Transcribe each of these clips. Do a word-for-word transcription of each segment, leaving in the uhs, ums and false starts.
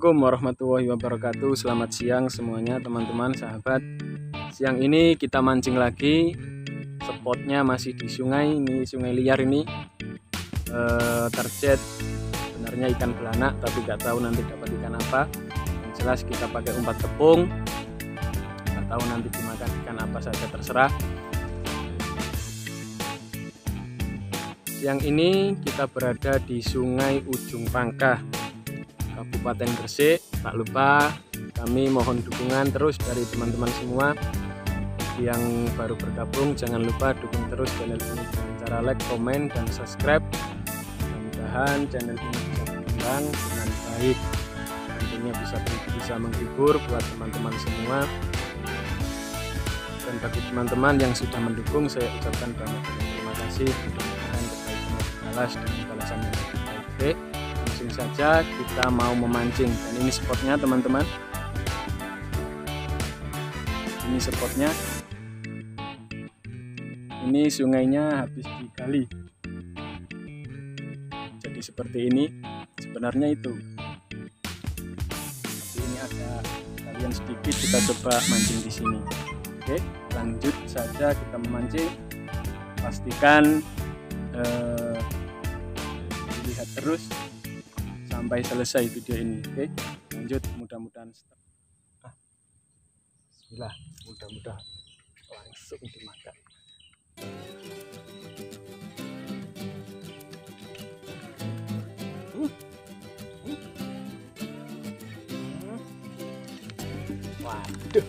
Assalamualaikum warahmatullahi wabarakatuh. Selamat siang semuanya teman-teman sahabat. Siang ini kita mancing lagi. Spotnya masih di sungai. Ini sungai liar ini. e, Target sebenarnya ikan belanak, tapi nggak tahu nanti dapat ikan apa. Yang jelas kita pakai umpan tepung. Nggak tahu nanti dimakan ikan apa saja, terserah. Siang ini kita berada di Sungai Ujung Pangkah, Kabupaten Gresik. Tak lupa kami mohon dukungan terus dari teman-teman semua yang baru bergabung. Jangan lupa dukung terus channel ini dengan cara like, komen, dan subscribe. Mudah-mudahan channel ini bisa berkembang dengan baik, tentunya bisa bisa menghibur buat teman-teman semua. Dan bagi teman-teman yang sudah mendukung, saya ucapkan banyak terima kasih. Mudah-mudahan kebaikan dibalas dengan balasan yang lebih baik. Langsung saja kita mau memancing, dan ini spotnya teman-teman. Ini spotnya. Ini sungainya habis digali, jadi seperti ini. Sebenarnya itu, tapi ini ada kalian sedikit. Kita coba mancing di sini. Oke, lanjut saja kita memancing. Pastikan eh, dilihat terus sampai selesai video ini. Oke, lanjut. Mudah-mudahan ah, bismillah, mudah-mudahan langsung dimakan. Hmm. Hmm. Waduh,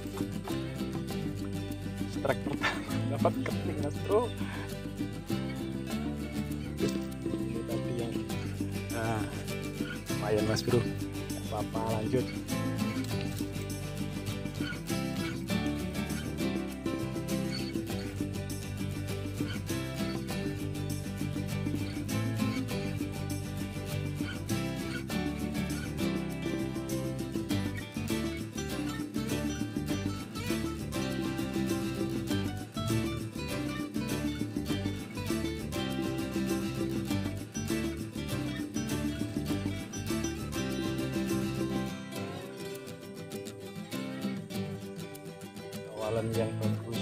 strike pertama dapat keting, mas bro. Ini tadi yang nah, lumayan mas bro, gak apa-apa, lanjut. Awalan yang bagus.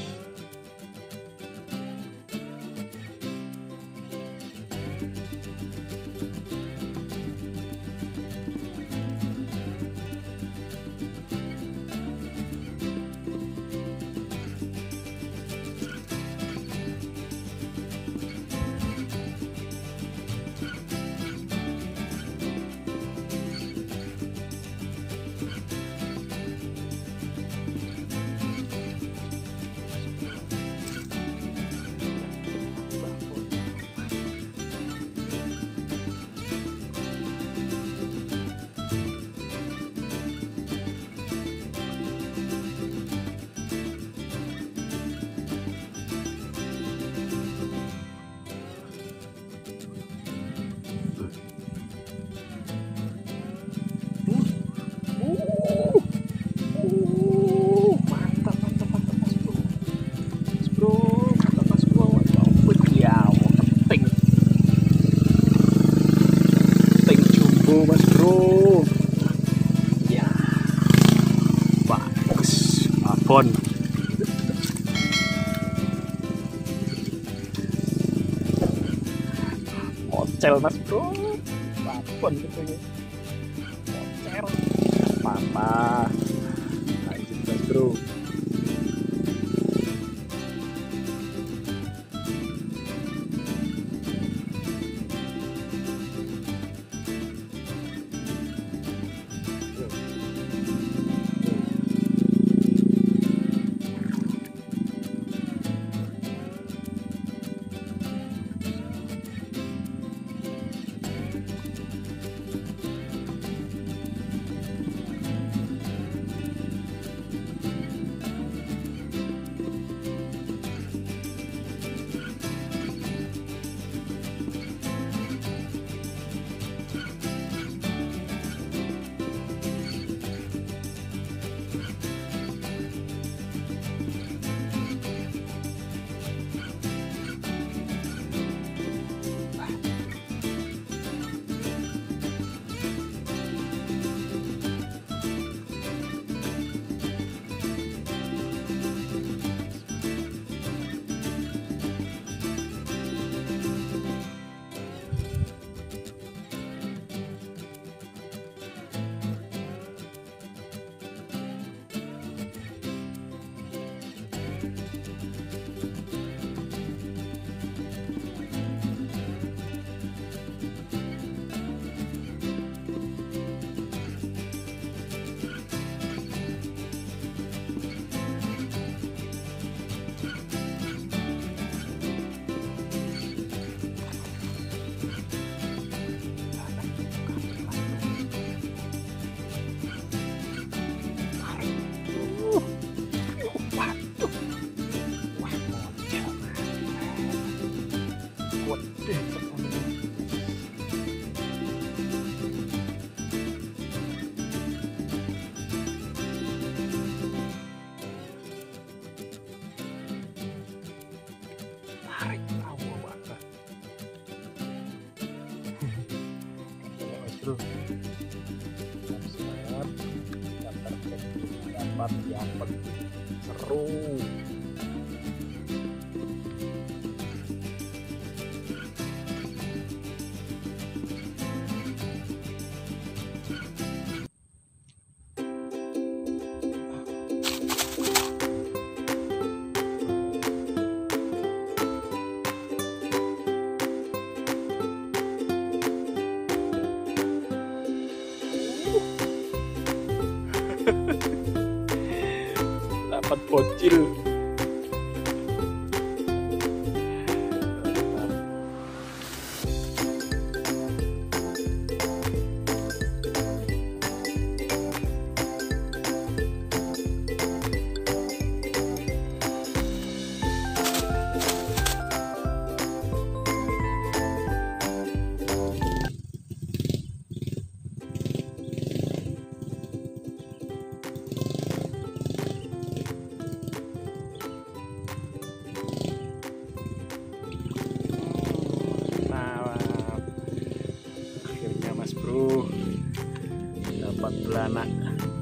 Mas bro, ya bagus, abon. Mocel mas bro, abon gitu ya. Mocel, apa-apa. Lanjut mas bro. bro. Semangat, kita target dapat yang penting seru. Dapat bocil. Mas bro, dapat belanak.